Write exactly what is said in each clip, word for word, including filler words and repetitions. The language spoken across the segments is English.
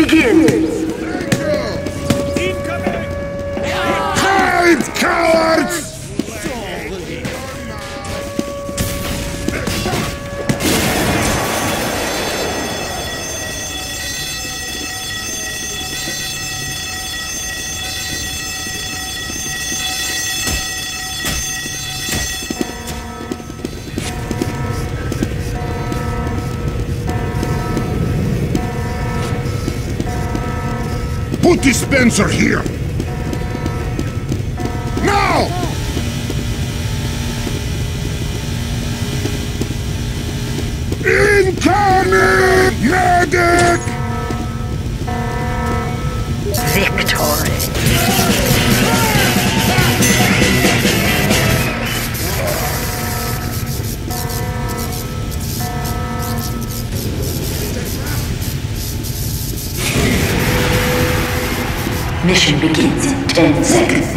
begins. Hide, cowards! Put dispenser here! Now! Incoming! Medic! Victory. Mission begins in ten seconds.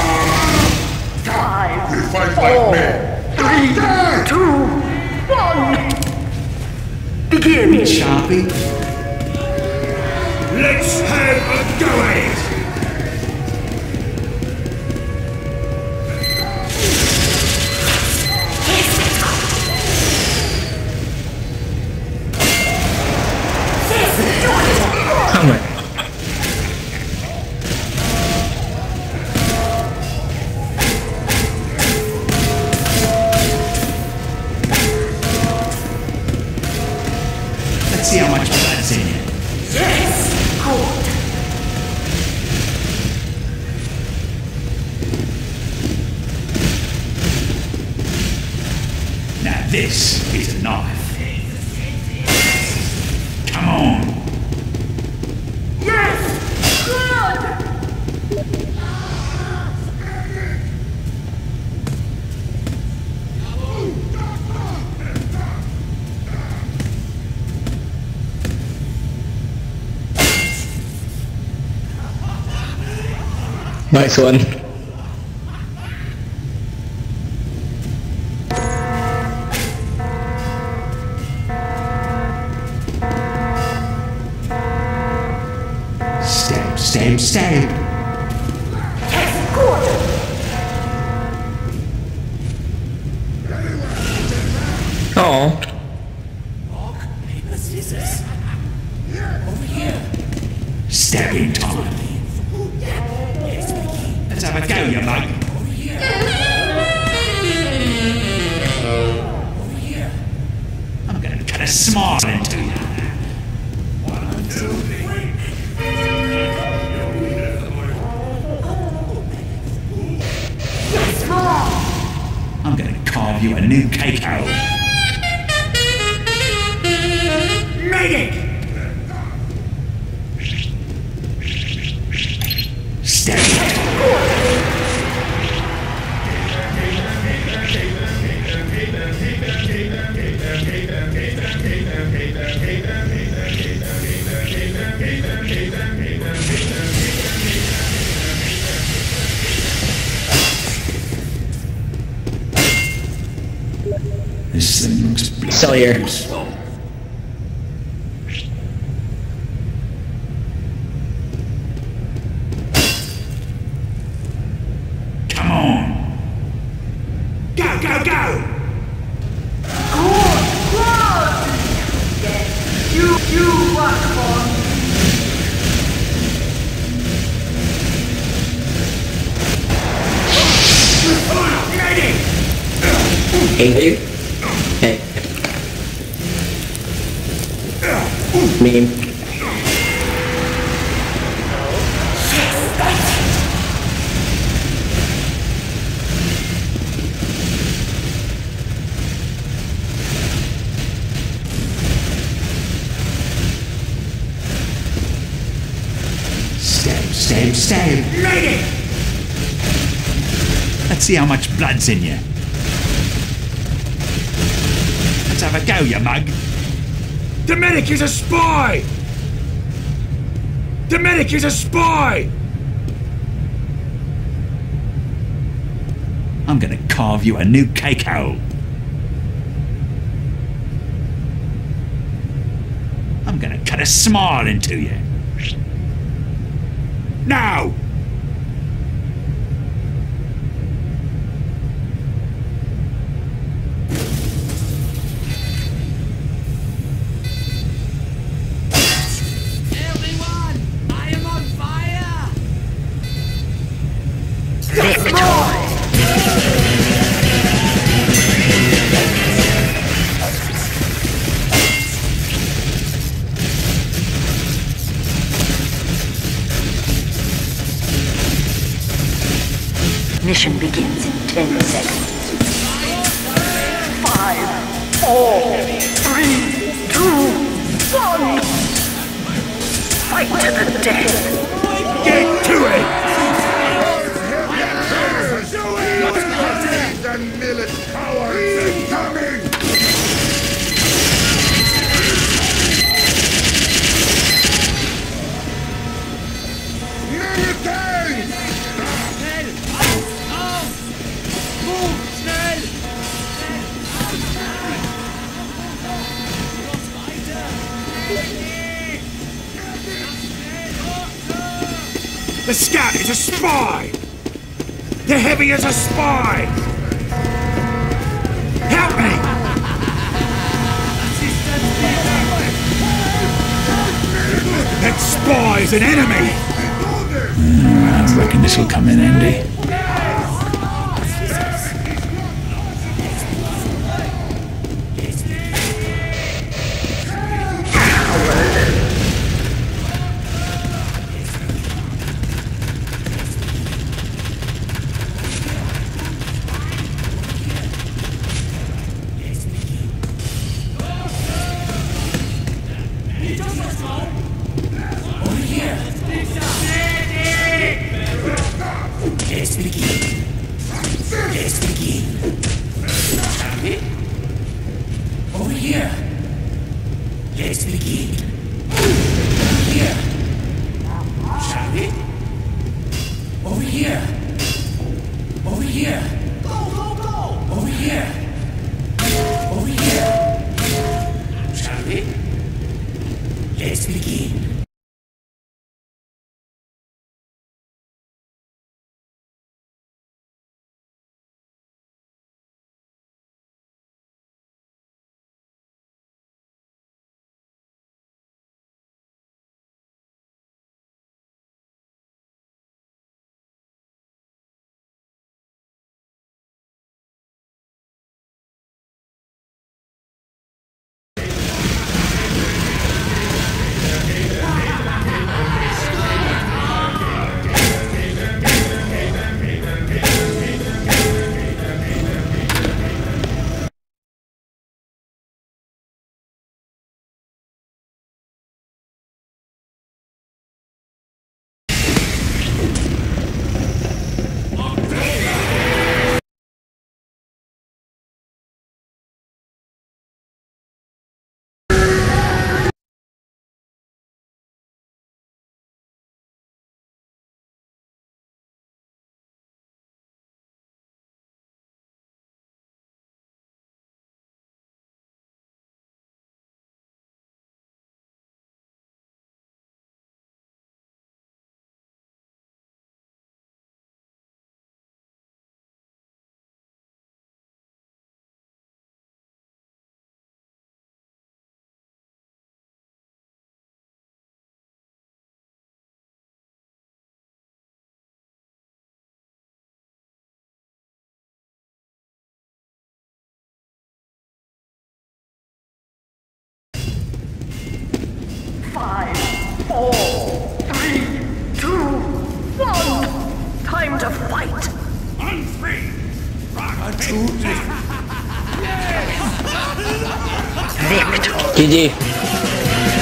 Five, We fight four, like men! three, Die! two, one. Begin. Sharpie. Let's have a go at it! Come on. Let's see how much blood's in you. Yes. Good. Now this is a knife. Come on. Yes. Good. Nice one. Stab, stab, stab. Yes. Good. Oh. Stabbing time. Let's have a go, you mate. I'm gonna cut a smile into you. One, two, three. Yes. More. I'm gonna carve you a new cake out. Medic. Stab it. This thing looks bloody. Sell here. Come on. Go, go, go! Good. Good. Yes. You. You work for me. Angry? Hey. Meme. Stab, stab, stab. Medic. Let's see how much blood's in you. Let's have a go, you mug. The medic is a spy! The medic is a spy! I'm gonna carve you a new cake hole. I'm gonna cut a smile into you. Now! Everyone, I am on fire! Mission begins in ten seconds. Five, four, three, two, one. Fight to the death. Get to it! The military cowards incoming! Military! Schnell! Auf! Move! Schnell! The scout is a spy! The heavy is a spy! Help me! That spy's an enemy! I reckon this'll come in handy. Let's begin. Let's begin. Shall we? Over here. Let's begin. Over here. Shall we? Over here. Over here. Go, go, go. Over here. Over here. Shall we? Let's begin. Five, four, three, two, one. Time to fight. Unfree! Victor. G G.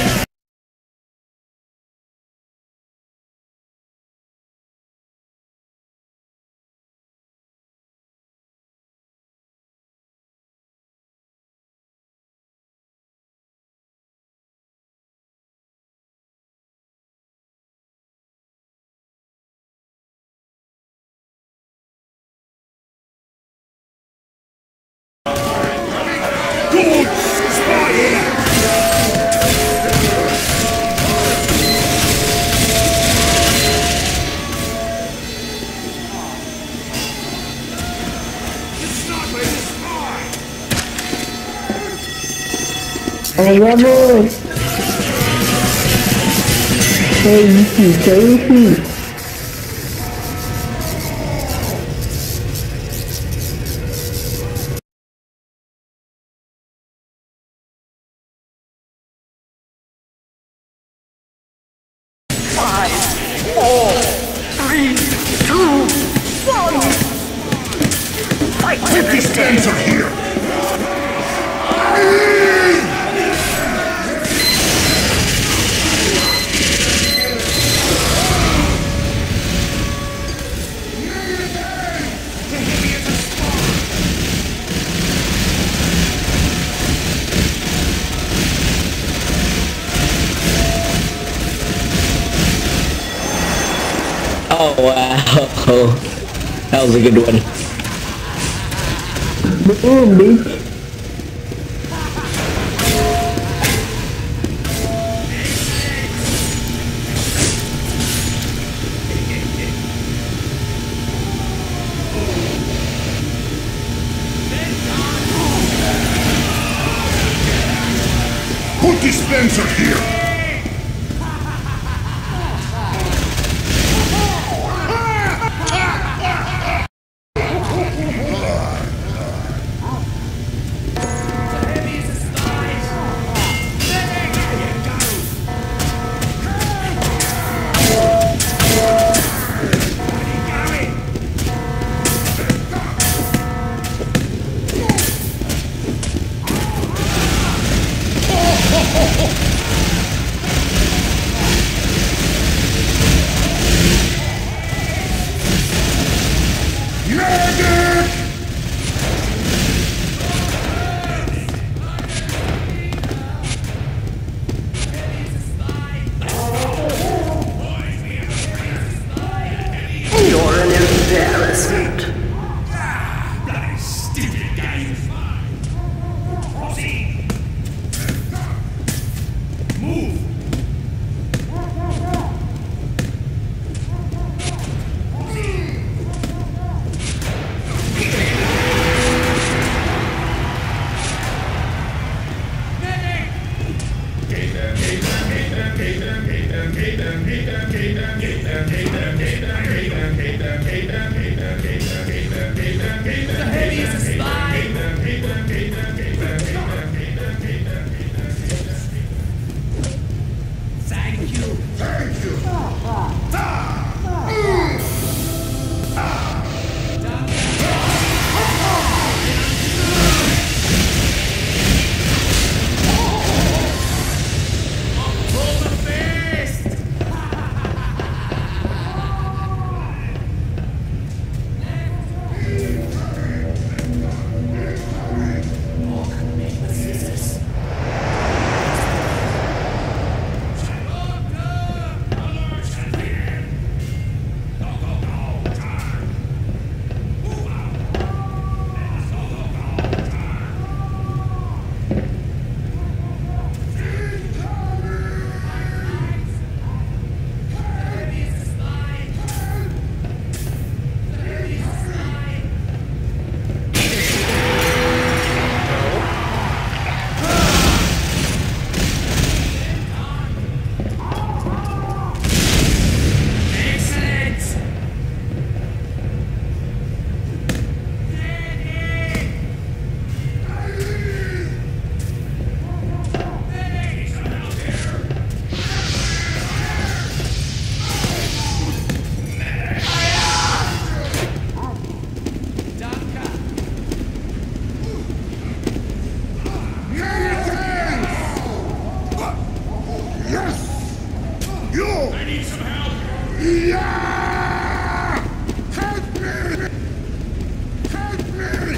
Good! Spy here! ¡Ahí vamos! ¡Hey, sí, sí! Five, four, three, two, one. Fight to the Dispenser death. here! Oh wow, that was a good one. Boom, bitch! Put dispenser here! You're an embarrassment. Bloody stupid game. Proceed. Move. Thank you. Thank you! Yeah! Help me! Help me!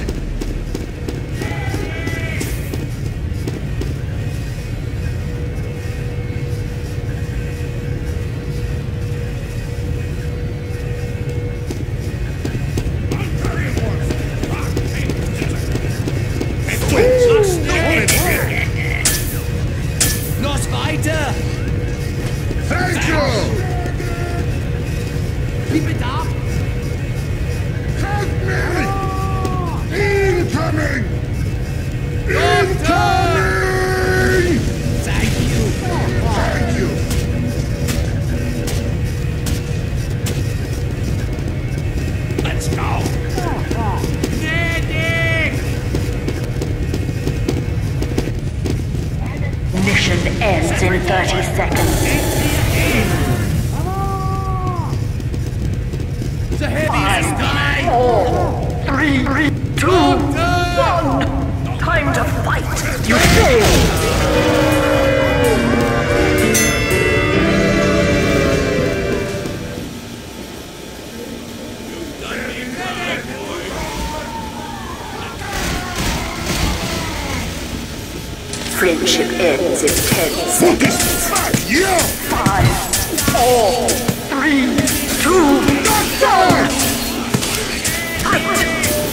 Noch weiter! Thank you! thirty seconds. The heavy is dying! Four, three, three, two, one. Time to fight. You failed. Friendship ends in ten seconds. Yeah! Five, four, three, two, one. Fight.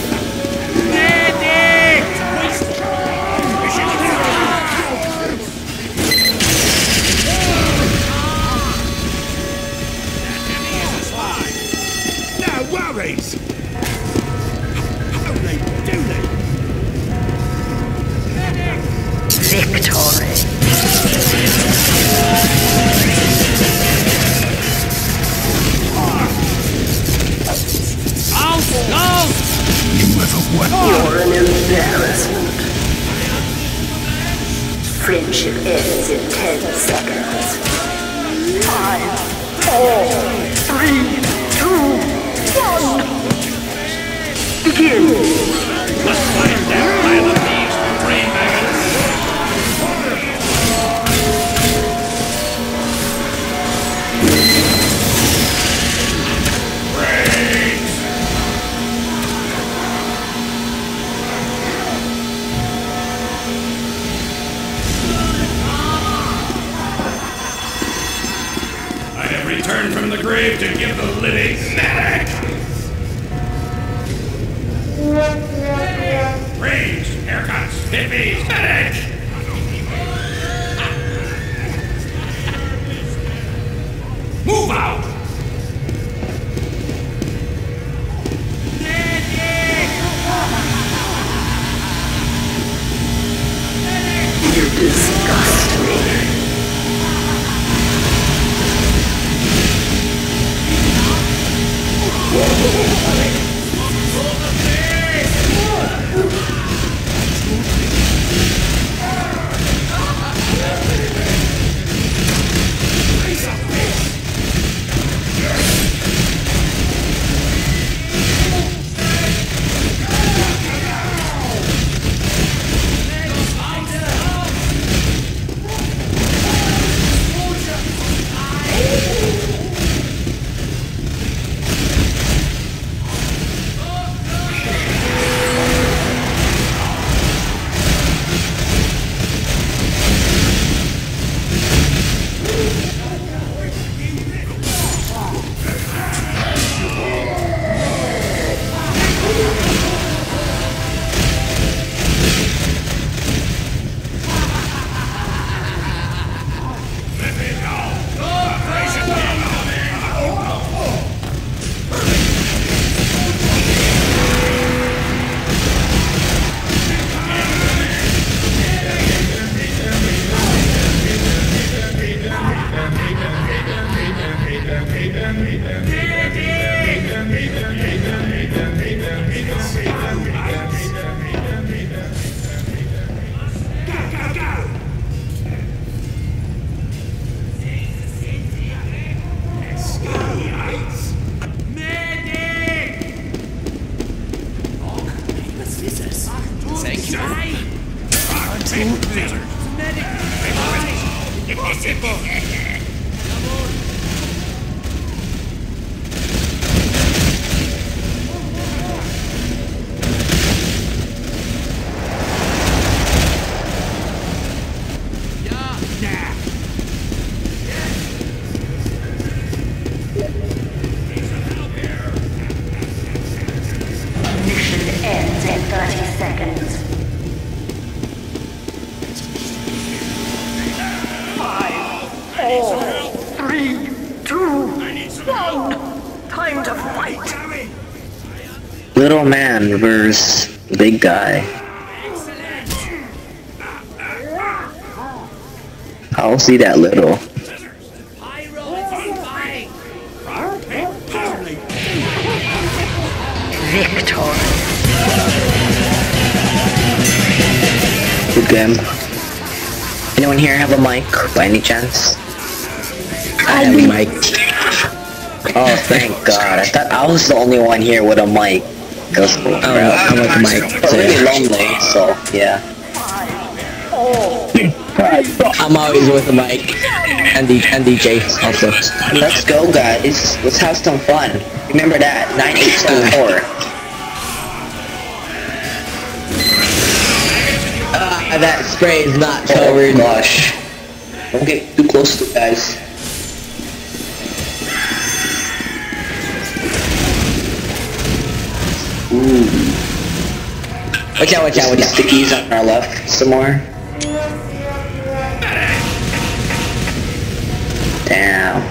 No worries! Holy dooly! Victory. Out! Out! You have a weapon. You're an embarrassment. Friendship ends in ten seconds. Five, four, three, two, one. Begin. Let's find that pile of these brain maggots! I have returned from the grave to give the living medic! Range, haircuts, hippies, medic! Move out! You disgust me. Mission ends in thirty seconds. Five, four, three, two, one. Time to fight. Little man versus big guy. I'll see that little. Pyro is fighting! Victory. Good game. Anyone here have a mic by any chance? I have a mic. Oh, thank God. I thought I was the only one here with a mic. Goes cool. Oh, I'm with a mic. It's really lonely, so yeah. I'm always with a mic. And, D and D J also. Let's go, guys. Let's have some fun. Remember that. nine eight seven four. Ah, that spray is not covered. Oh gosh. Don't get too close to it, guys. Ooh. Watch out, watch out, watch out. Stickies on our left some more. Damn.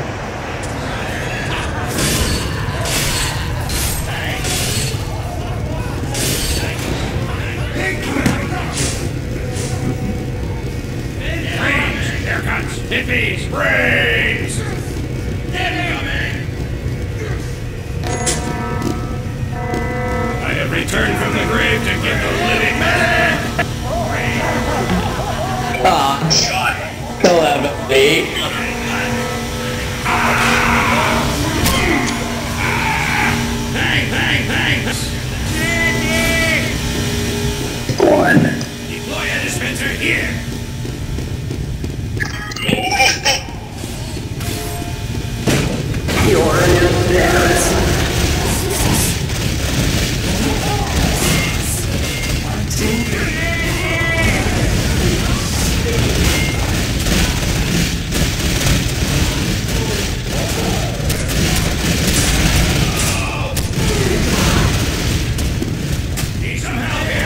Here comes Stiffy's brains! I have returned from the grave to get the living man! Aw. Don't have me. Bang, bang, bang! One. Deploy a dispenser here! You're an embarrassment. Need some help here!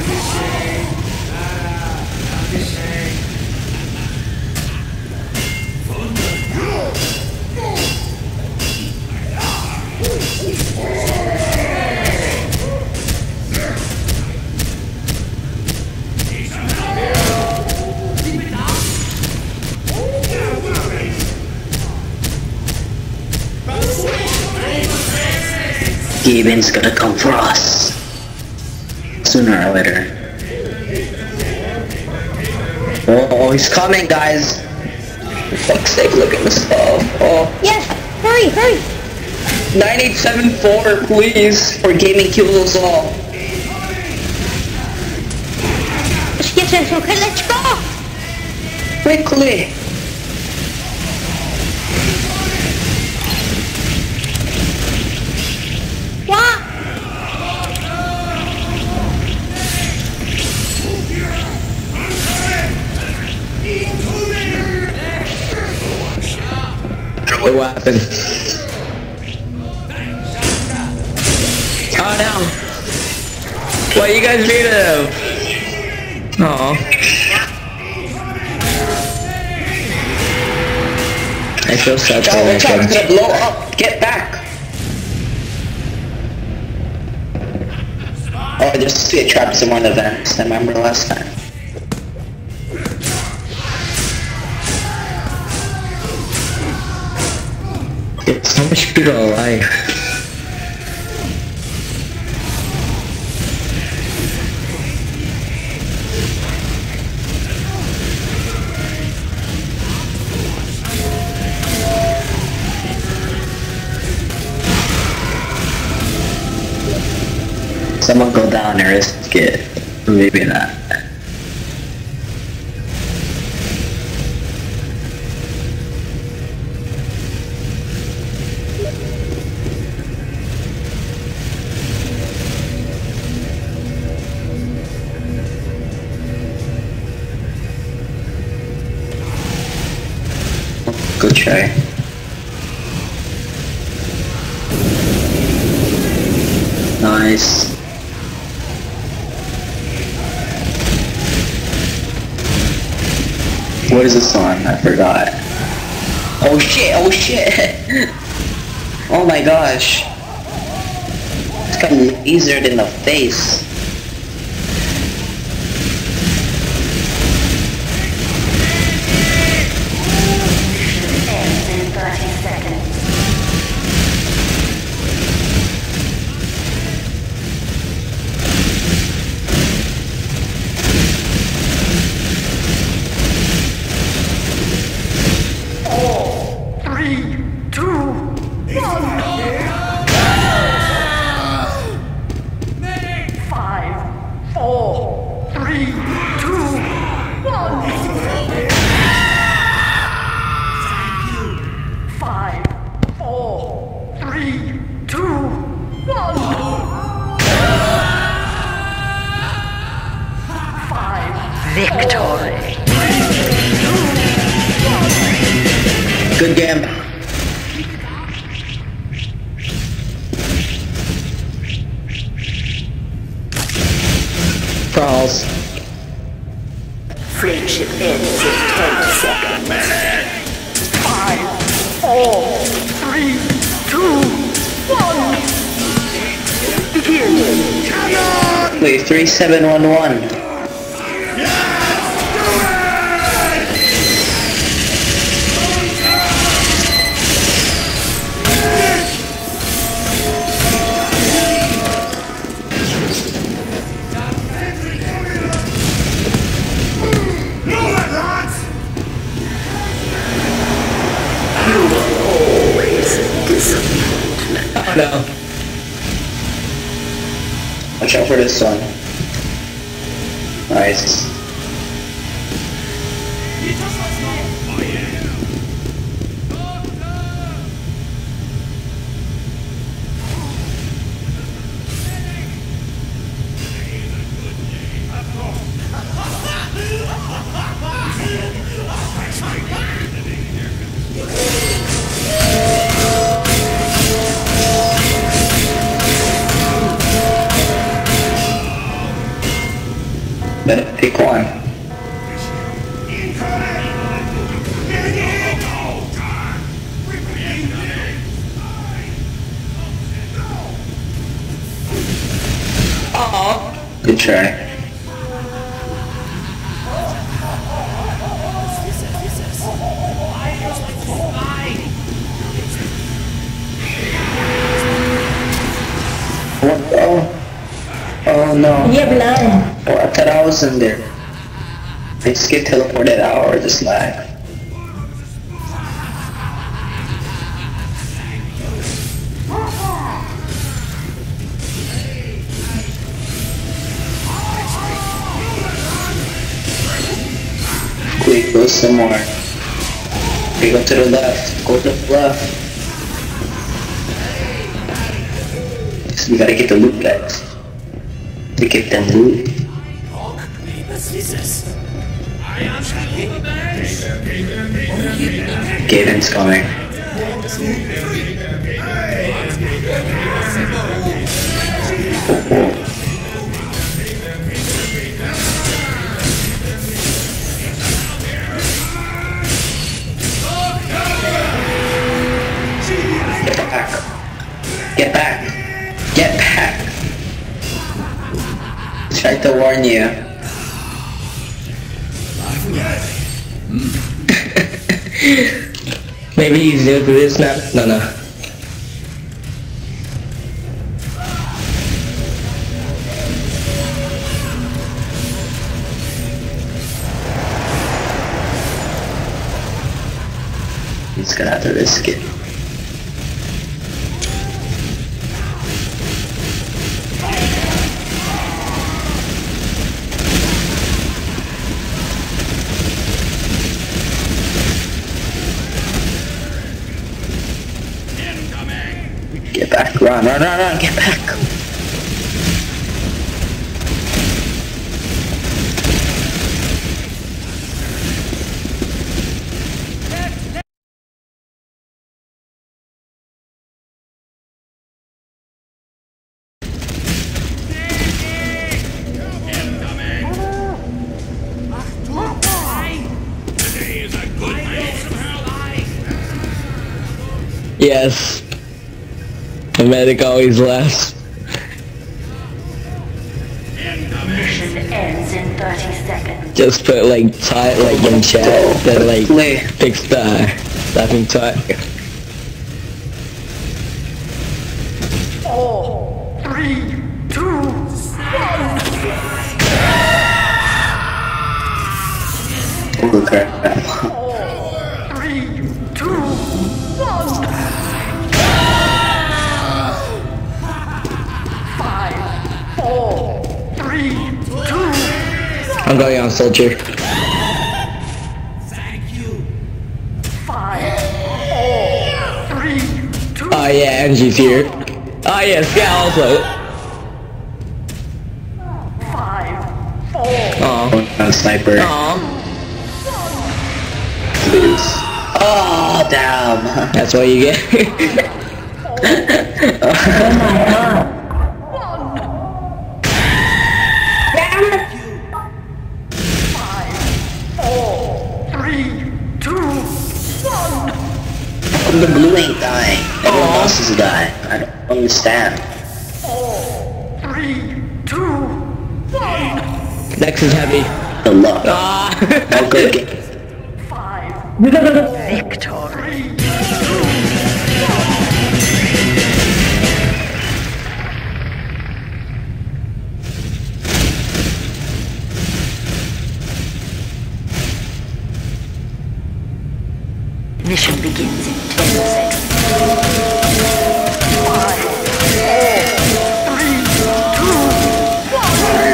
Gaben's gonna come for us. Sooner or later. Oh, he's coming, guys. For fuck's sake, look at this stuff. Oh. Yes! Hurry, hurry! nine eight seven four, please, for gaming kills us all. Let's get this, okay? Let's go! Quickly! What? What happened? Oh no! What you guys made of? Aw. I feel sad for Watch out, it's them. gonna blow up! Get back! Oh, there's spear traps in one of the vents, I remember last time. So much people alive. Someone go down and risk it. Maybe not. Good try. Nice. What is this on? I forgot. Oh shit, oh shit! Oh my gosh. It's got lasered in the face. Ends in thirty seconds. Good game. Crawls. Friendship ends in ten seconds. Five, four, three, two, one. Begin. Wait, three seven one one. Oh no. Watch out for this one. Nice. Better pick one. Aww. Good try. What? Oh. Oh no. Dia bilang. Oh, I thought I was in there. I just get teleported out or just lag. Quick, go some more. Okay, go to the left. Go to the left. So we gotta get the loot guys. To get them loot. Gaven's coming. Oh, Get back. Get back. Get back. Tried to warn you. Maybe he's new to this map. No, no. He's gonna have to risk it. Get back, run, run, run, run, get back! Yes. The medic always laughs. Mission ends in thirty seconds. Just put like tight like in chat that like Play. fix the laughing tight. Four, three, two, one. Oh crap. Four, three, two, one. Five, four, three, two. I'm going on soldier. Thank you. Five, four, three, two. Oh yeah, Angie's here. Oh yeah, Scout also. Five, four. Aw. Oh, sniper. Aw. Lose. Oh, damn. That's what you get. Oh my god. Five, four, three, two, one. The blue ain't dying. Everyone else is dying. I don't understand. Four, three, two, one. Next is heavy. The luck. Ah. Oh, good game. Five, victory. Mission begins in ten seconds. Five, four, three, two, one.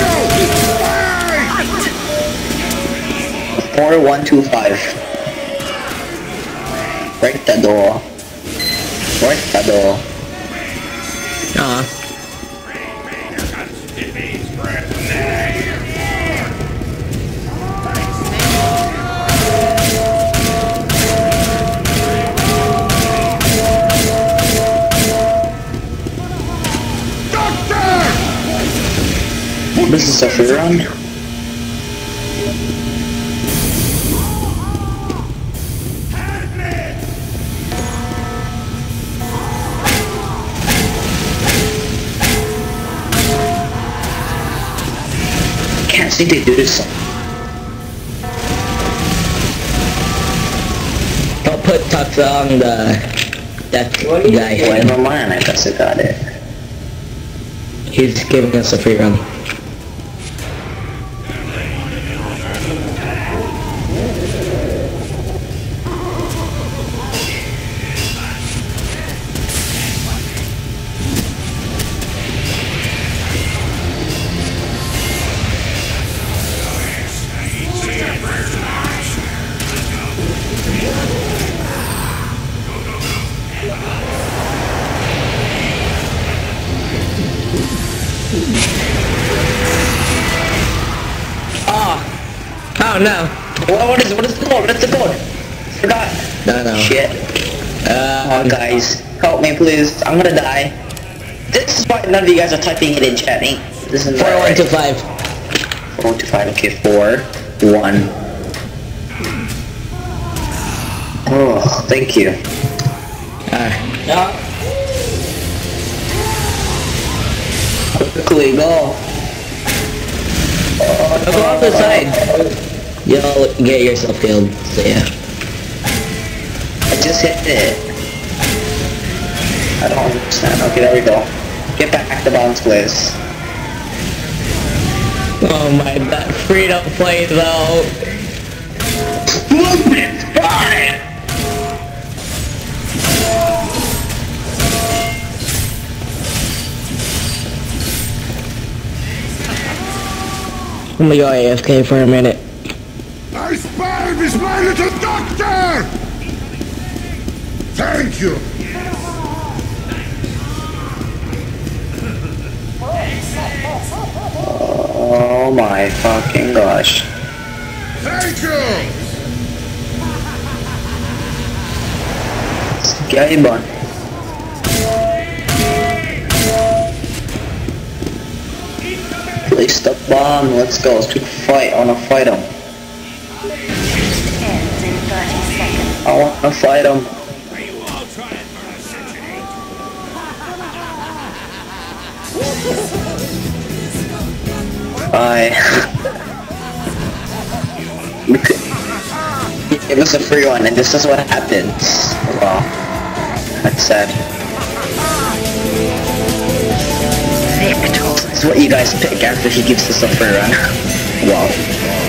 Fight! Four, one, two, five. Break the door. Break the door. Uh-huh. This is a free run. Can't see they do this. Don't put tucks on the that guy. Well, never mind, I guess I got it. He's giving us a free run. Oh no! What, what is what is the code? What's the code? Forgot. No, no. Shit. Uh, Oh, guys, help me, please. I'm gonna die. This is why none of you guys are typing it in chat. Ain't this is four, not one, right. two, five. Four, one, two, five. Okay, four, one. Oh, thank you. Uh, Quickly go. Oh, go off the side. You'll get yourself killed. So yeah. I just hit it. I don't understand. Okay, there we go. Get back to bounce, please. Oh my, that freedom play though. Movement, fine. Let me go A F K for a minute. I spy with my little doctor! Thank you! Oh my fucking gosh. Thank you! Scary bun. Place the bomb, let's go, let's quick fight, I wanna fight him. Ends in thirty seconds. I wanna fight him. Bye. It was a free one and this is what happens. Wow. That's sad. This is what you guys pick after he gives us a free run. Wow.